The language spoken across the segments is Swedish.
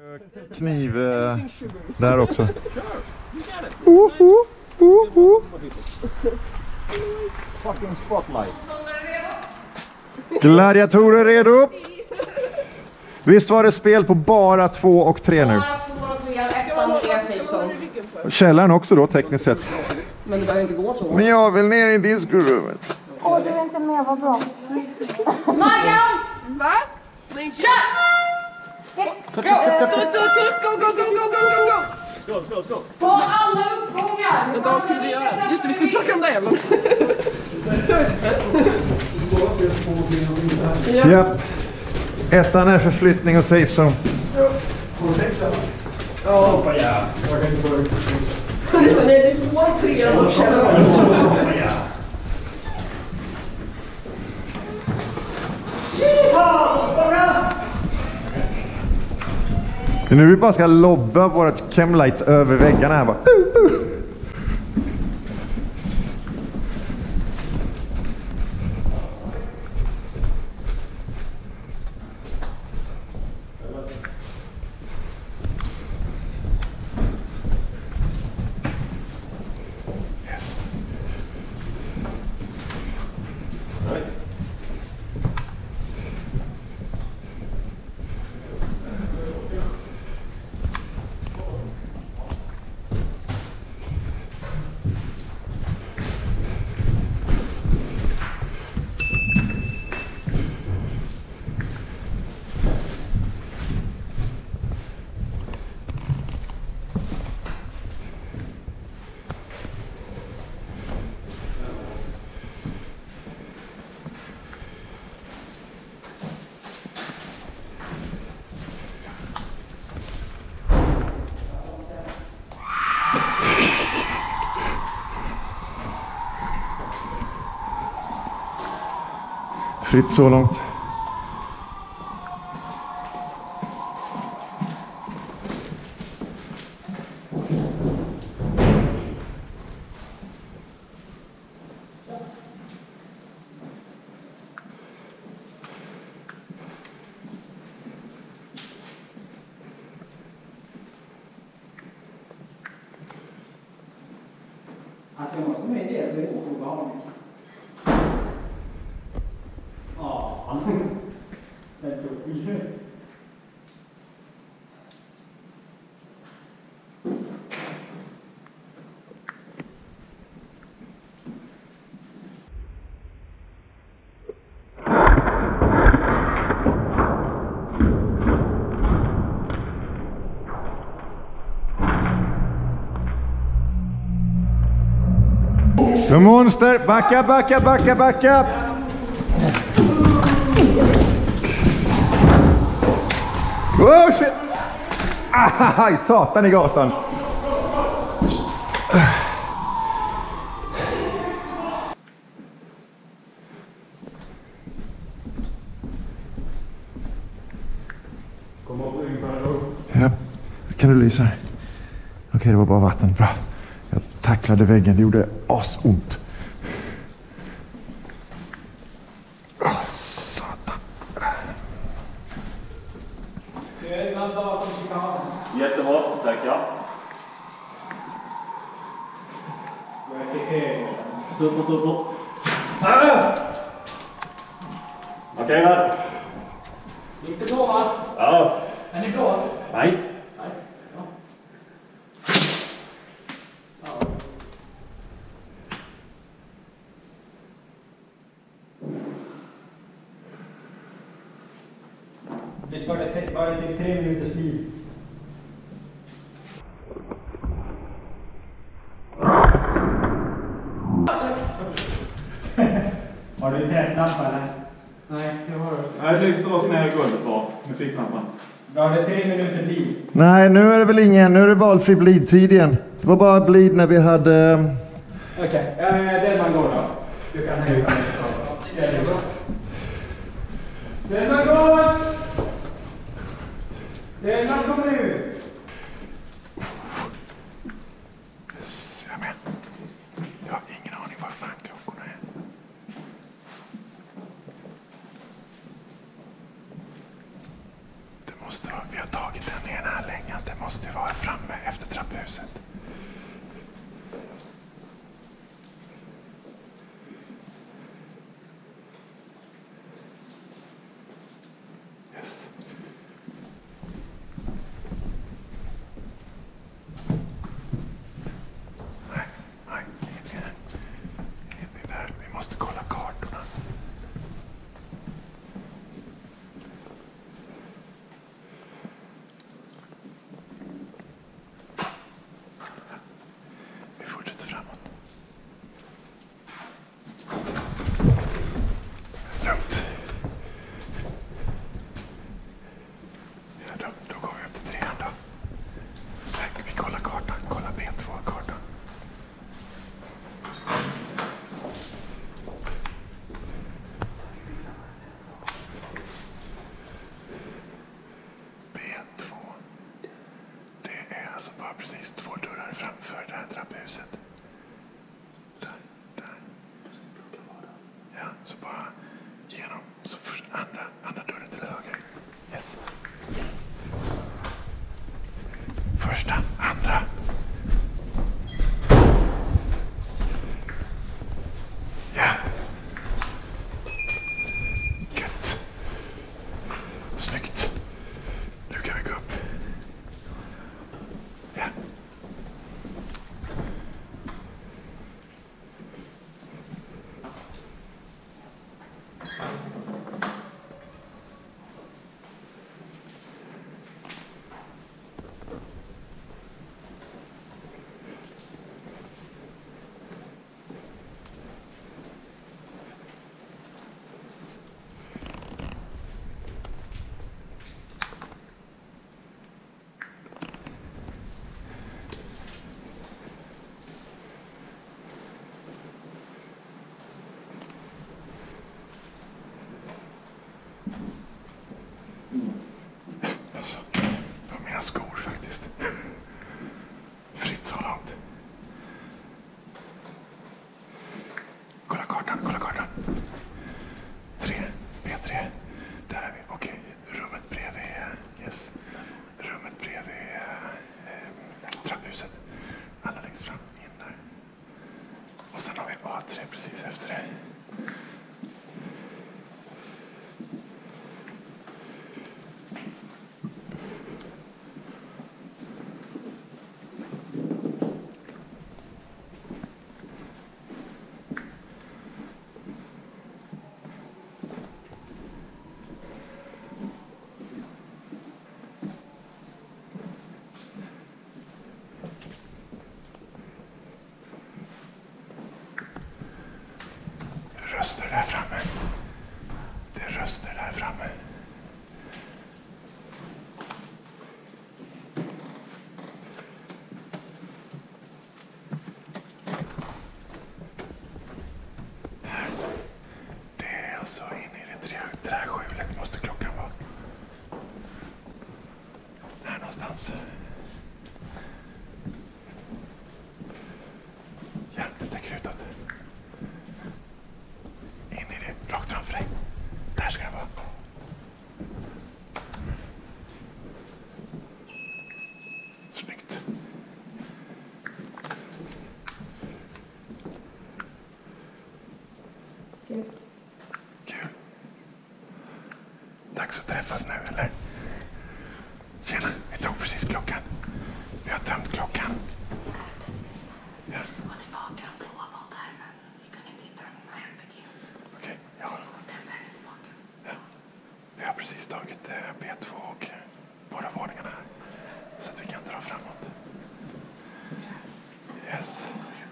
Kniv där också. Fucking spotlight. Gladiatorer redo. Visst var det spel på bara 2 och 3 nu? Bara 2 och 3, 1 och safe zone. Källaren också då tekniskt sett. Men det behöver inte gå så. Men jag vill ner i diskorummet. Åh, du är inte med, vad bra. Marian! Va? Nej, kör! Tut, go. Ta alla uppgångar! Vad skulle vi göra? Just det, vi skulle plocka de där jävlarna. Japp. Ettan är förflyttning och safe zone. Ja. Det är 2 och 3 och känner. Nu vi bara ska lobba vårat chemlights över väggarna här bara. Fritt så långt. Alltså jag måste med det, det är obehagligt. Ja. Det är tråkigt. The monster, backa. Oh shit! Aj, satan i gatan. Ja, kan du lysa här? Okej, det var bara vatten, bra. Jag tacklade väggen, det gjorde asont. Satan. Jättebra, tackar. Super. Okej, va? Gick det bra, va? Ja. Är ni blå? Nej. Nej. Ja. Visst var det 3 minuters bil? Har du en trädlampa eller? Nej, jag har det. Nej, det är så med golvet på med ficklampan. Var det 3 minuter bil? Nej, nu är det väl ingen. Nu är det valfri blid-tid igen. Det var bara blid när vi hade... Okej, den man går då. Du kan hänga på. Den man går! Den man kommer ut! Jag med. Jag har ingen aning vad fan klockorna är. Det Vi har tagit den i den här längan. Det måste ju vara framme efter trapphuset. Yes. Nej, ingenting där. Vi måste kolla kartorna. Vi fortsätter framåt. Lugnt. Ja, då går vi upp till 3 då. Vi kollar kartan. Kolla B2-kartan. B2. Det är alltså bara precis 2 dörrar framför det här trapphuset. Där. Ja, så bara genom. Så först andra dörren till höger. Yes. Första, andra. Ja. Gött. Snyggt. Nu kan vi gå upp. Ja. Alltså, det var mina skor faktiskt. Fritt så långt. Kolla kartan. 3, B3. Där är vi. Okej, rummet bredvid. Yes. Rummet bredvid trapphuset. Alla längst fram, in där. Och sen har vi A3 precis efter det. Röster där framme. Det är röster där framme. Där. Det är alltså inne i det träskjulet måste klockan vara. Här någonstans. Ja, det täcker utåt. In i det, rakt framför dig. Där ska det vara. Snyggt. Kul. Dags att träffas nu, eller? Tjena, vi tog precis klockan. Vi har tömt klockan. Ja. Jag skulle gå tillbaka och prova vad där, men vi kunde inte hitta de här NVGs. Okej, ja. Den vägen tillbaka. Ja. Vi har precis tagit B2 och båda våningarna här. Så att vi kan dra framåt. Yes.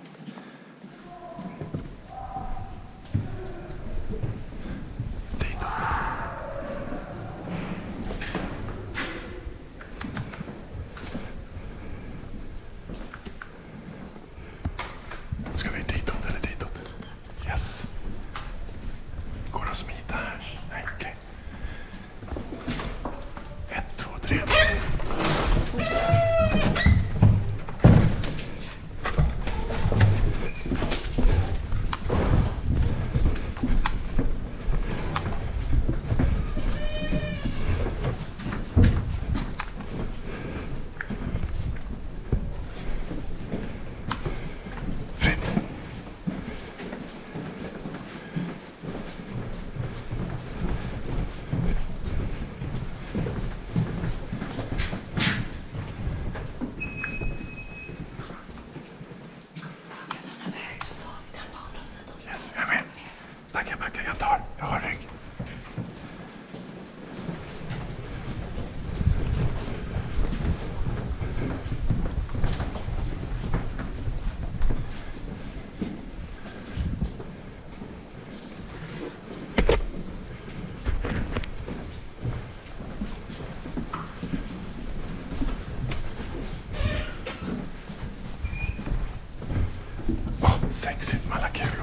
Ditåt. Ska vi ditåt eller ditåt? Yes. Går det att smita här? Nej, okej. 1, 2, 3. sexigt med alla kulor.